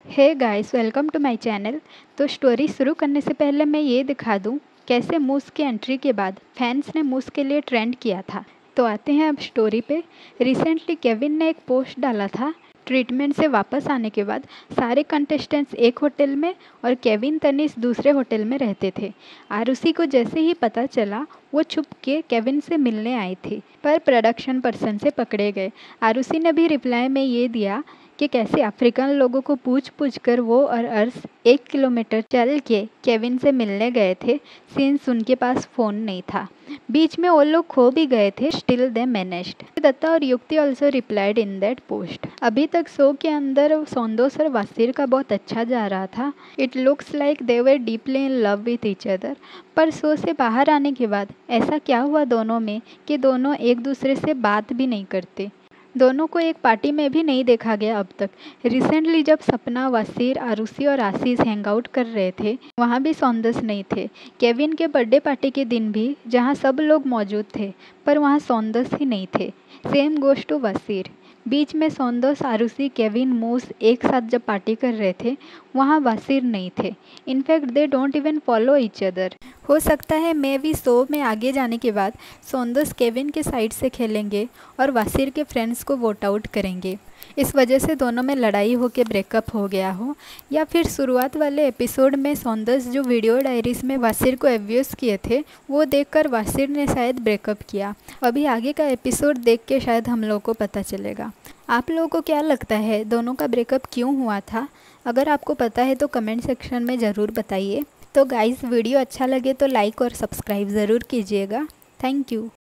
Hey guys, welcome to my channel. तो story शुरू करने से पहले मैं ये दिखा दूं कैसे मूस की एंट्री के बाद फैंस ने मूस के लिए ट्रेंड किया था। तो आते हैं अब स्टोरी पे। रिसेंटली केविन ने एक पोस्ट डाला था। ट्रीटमेंट से वापस आने के बाद सारे कंटेस्टेंट्स एक होटल में और केविन तनीष दूसरे होटल में रहते थे। आरुषि को जैसे ही पता चला वो छुप के केविन से मिलने आई थी, पर प्रोडक्शन पर्सन से पकड़े गए। आरुषि ने भी रिप्लाई में ये दिया कि कैसे अफ्रीकन लोगों को पूछ पूछ कर वो और अर्श 1 किलोमीटर चल के केविन से मिलने गए थे, सिंस उनके पास फ़ोन नहीं था। बीच में वो लोग खो भी गए थे, स्टिल दे मैनेज्ड। दत्ता और Yukti also replied in that post. अभी तक शो के अंदर सोंदोस और वासिर का बहुत अच्छा जा रहा था। It looks like they were deeply in love with each other. पर शो से बाहर आने के बाद ऐसा क्या हुआ दोनों में कि दोनों एक दूसरे से बात भी नहीं करते। दोनों को एक पार्टी में भी नहीं देखा गया अब तक। रिसेंटली जब सपना, वसीर, आरुषि और आशीष हैंग आउट कर रहे थे, वहाँ भी सौंदस नहीं थे। केविन के बर्थडे पार्टी के दिन भी जहाँ सब लोग मौजूद थे, पर वहाँ सौंदस ही नहीं थे। Same goes to Waseer. बीच में सौंदस, आरुषि, केविन, मूस एक साथ जब पार्टी कर रहे थे, वहाँ वसीर नहीं थे। In fact they don't even follow each other. हो सकता है मैं भी शो में आगे जाने के बाद सौंदस केविन के साइड से खेलेंगे और वसीर के फ्रेंड्स को वोट आउट करेंगे। इस वजह से दोनों में लड़ाई होकर ब्रेकअप हो गया हो, या फिर शुरुआत वाले एपिसोड में सौंदस जो वीडियो डायरीज में वसीर को एब्यूज़ किए थे, वो देखकर वसीर ने शायद ब्रेकअप किया। अभी आगे का एपिसोड देख के शायद हम लोगों को पता चलेगा। आप लोगों को क्या लगता है दोनों का ब्रेकअप क्यों हुआ था? अगर आपको पता है तो कमेंट सेक्शन में ज़रूर बताइए। तो गाइस, वीडियो अच्छा लगे तो लाइक और सब्सक्राइब ज़रूर कीजिएगा। Thank you.